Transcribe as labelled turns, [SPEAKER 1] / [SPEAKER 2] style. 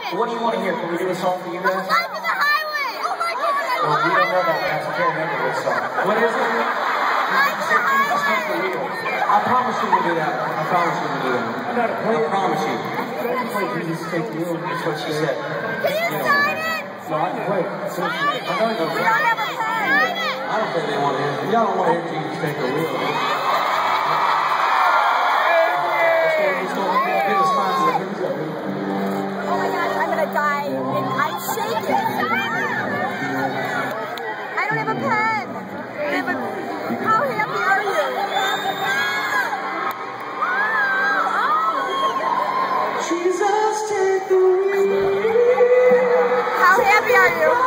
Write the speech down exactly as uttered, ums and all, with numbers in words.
[SPEAKER 1] What do you want to hear? Can we do a song for you guys?
[SPEAKER 2] Life is a highway! Oh my God!
[SPEAKER 1] Well, we don't know that, Max. I can't remember this song. What is it?
[SPEAKER 2] Life is a highway!
[SPEAKER 1] I promise you we'll do that. I promise you we'll do that. I gotta play. I promise you. Play Jesus Take the Wheel. That's what she said.
[SPEAKER 2] Can you sign it?
[SPEAKER 1] No, I can play. I know you
[SPEAKER 2] We don't have a pen. Sign it!
[SPEAKER 1] I don't think they want to hear. Y'all don't want to hear Jesus Take the Wheel.
[SPEAKER 2] Oh my gosh, I'm gonna die. And I'm shaking. I don't have a pen. I have a... How happy are you?
[SPEAKER 1] Jesus, take the wheel.
[SPEAKER 2] How happy are you?